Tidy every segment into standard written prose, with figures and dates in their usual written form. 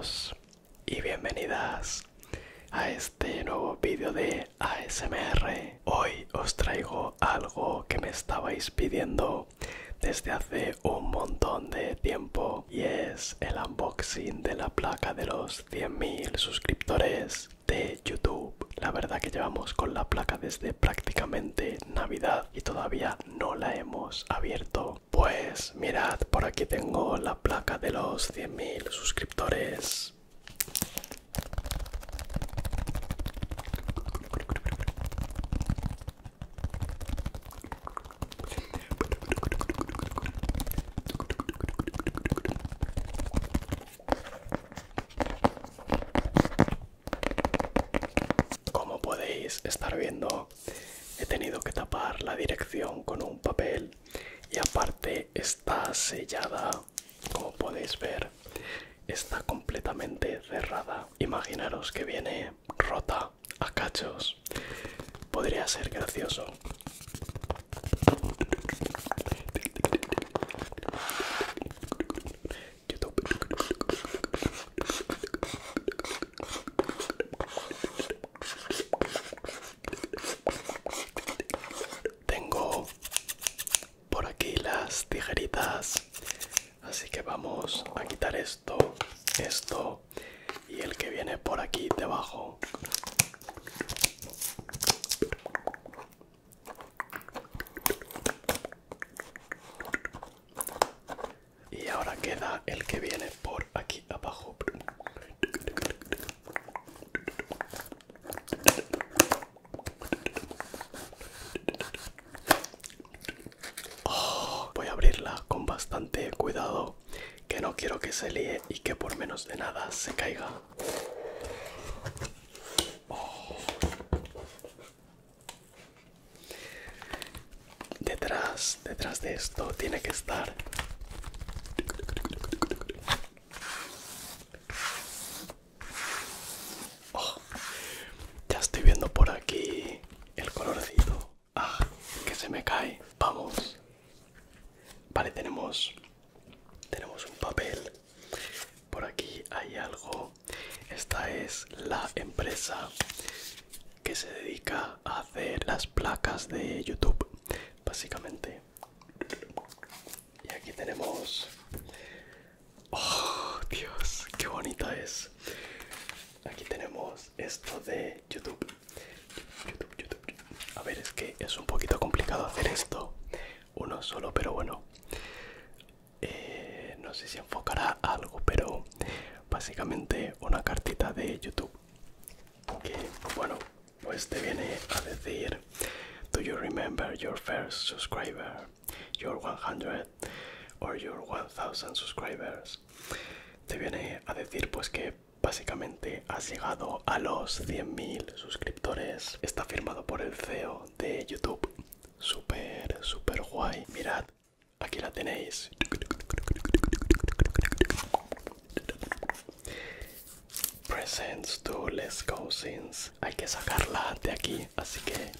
Bienvenidos y bienvenidas a este nuevo vídeo de ASMR. Hoy os traigo algo que me estabais pidiendo desde hace un montón de tiempo y es el unboxing de la placa de los 100.000 suscriptores de YouTube. La verdad que llevamos con la placa desde prácticamente Navidad y todavía no la hemos abierto. Pues mirad, por aquí tengo la placa de los 100.000 suscriptores. Como podéis estar viendo, he tenido que tapar la dirección con un papel y aparte está sellada. Como podéis ver, está completamente cerrada. Imaginaros que viene rota a cachos. Podría ser gracioso. Tengo por aquí las tijeritas, así que vamos a quitar esto y el que viene por aquí debajo. Y ahora queda el que viene por aquí abajo. Voy a abrirla con bastante cuidado, que no quiero que se líe y que por menos de nada se caiga. Detrás de esto tiene que estar ya estoy viendo por aquí el colorcito. Que se me cae. Vamos. Vale, tenemos un papel. Por aquí hay algo. Esta es la empresa que se dedica a hacer las placas de YouTube, básicamente. Y aquí tenemos... ¡Oh, Dios! ¡Qué bonita es! Aquí tenemos esto de YouTube. A ver, es que es un poquito complicado hacer esto uno solo, pero bueno. No sé si enfocará algo, pero básicamente una cartita de YouTube que, bueno, pues te viene a decir: Do you remember your first subscriber, your 100 or your 1000 subscribers? Te viene a decir pues que básicamente has llegado a los 100.000 suscriptores. Está firmado por el CEO de YouTube. Súper guay. Mirad, aquí la tenéis. Presents to Let's Go Scenes. Hay que sacarla de aquí, así que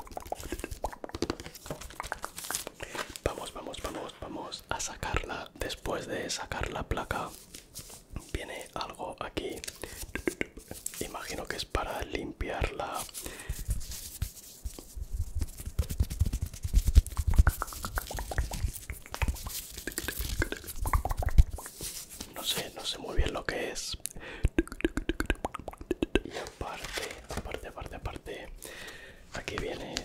vamos a sacarla. Después de sacar la placa viene algo aquí. Imagino que es para limpiarla. No sé muy bien lo que es. Y aparte, aquí viene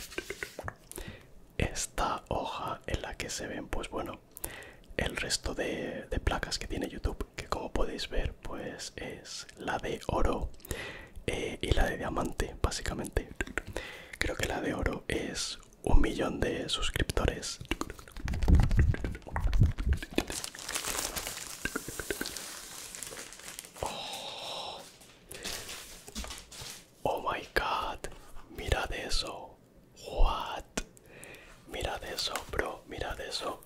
esta hoja en la que se ven, pues bueno, el resto de placas que tiene YouTube, que como podéis ver, pues es la de oro y la de diamante, básicamente. Creo que la de oro es 1 millón de suscriptores. Oh my god, mirad eso. What? Mirad eso, bro, mirad eso.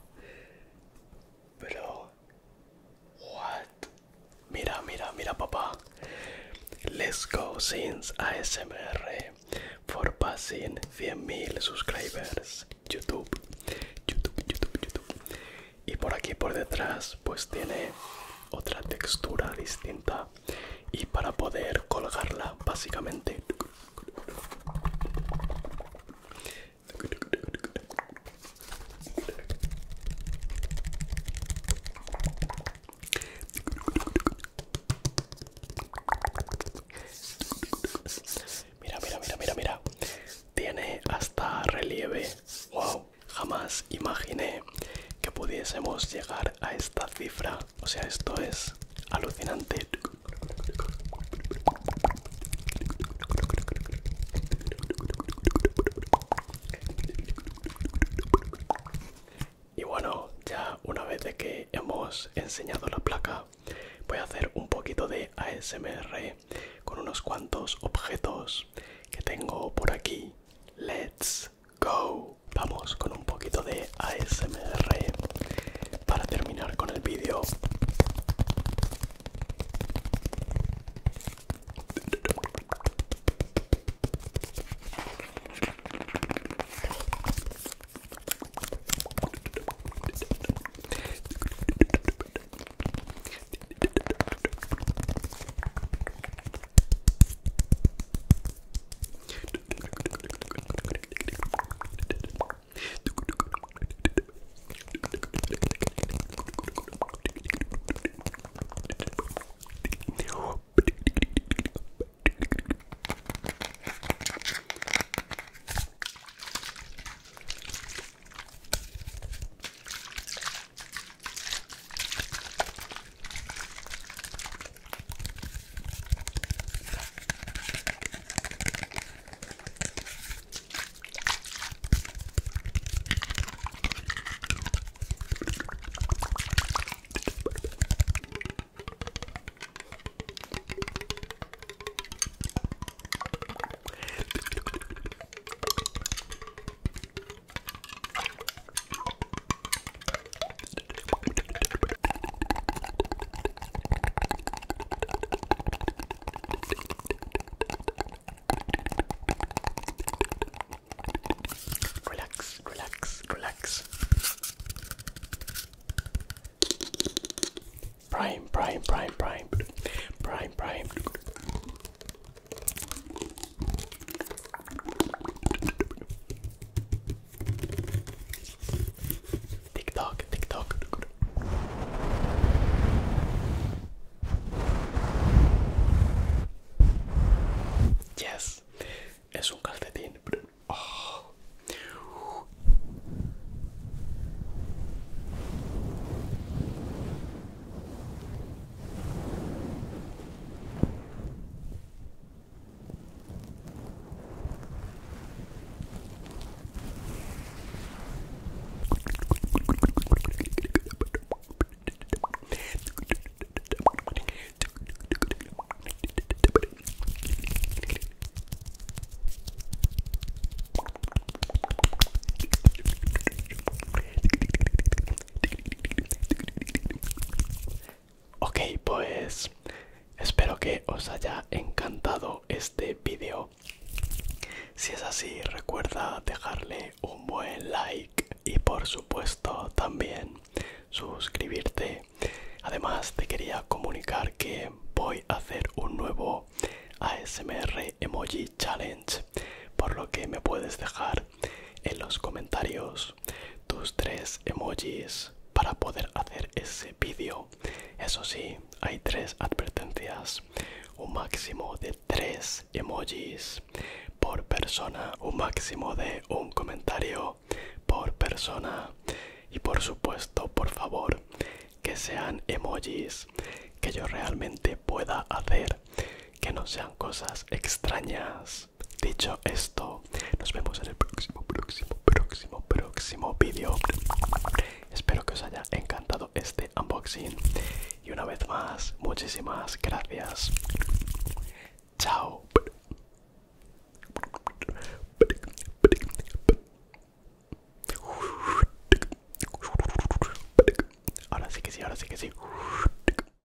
Bro, what? Mira, papá. Let's Go Scenes ASMR for passing 100.000 subscribers. YouTube. Y por aquí por detrás pues tiene otra textura distinta y para poder colgarla básicamente. Mira, mira, mira, mira, mira. Tiene hasta relieve. Wow, jamás imaginé que pudiésemos llegar a esta cifra. O sea, esto es alucinante. Y bueno, ya una vez de que hemos enseñado la placa, voy a hacer un poquito de ASMR con unos cuantos objetos que tengo por aquí. Let's go. Vamos con un poquito de ASMR para terminar con el vídeo. Relax, relax, relax. Prime, prime, prime, prime. Prime, prime. TikTok, TikTok. Yes, es un calcetín. Oh. Ok, pues espero que os haya encantado este vídeo. Si es así, recuerda dejarle un buen like y por supuesto también suscribirte. Además te quería comunicar que voy a hacer un nuevo ASMR Emoji Challenge, por lo que me puedes dejar en los comentarios tus 3 emojis para poder hacer ese vídeo. Eso sí, hay 3 advertencias: un máximo de 3 emojis por persona, un máximo de un comentario por persona y por supuesto, por favor, que sean emojis que yo realmente pueda hacer, que no sean cosas extrañas. Dicho esto, nos vemos en el próximo vídeo. Espero que os haya encantado este unboxing y una vez más, muchísimas gracias. Chao.